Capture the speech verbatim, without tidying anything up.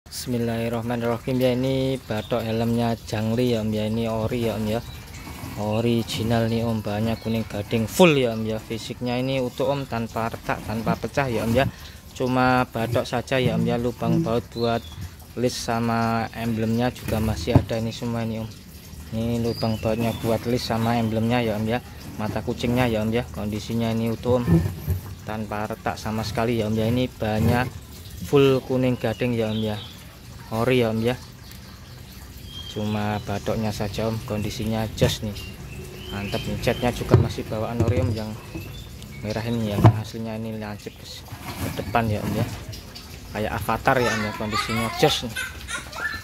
Bismillahirrahmanirrahim ya, ini batok helmnya Jangli ya om ya, ini ori ya om ya, original nih om, banyak kuning gading full ya om ya, fisiknya ini utuh om, tanpa retak tanpa pecah ya om ya, cuma batok saja ya om ya, lubang baut buat list sama emblemnya juga masih ada ini semua ini om, ini lubang bautnya buat list sama emblemnya ya om ya, mata kucingnya ya om ya, kondisinya ini utuh om, tanpa retak sama sekali ya om ya, ini banyak full kuning gading ya om ya, ori ya om ya, cuma batoknya saja om, kondisinya jos nih, mantap nih, catnya juga masih bawaan ori om, yang merah ini yang aslinya ini lancip ke depan ya om ya, kayak avatar ya om ya, kondisinya jos nih.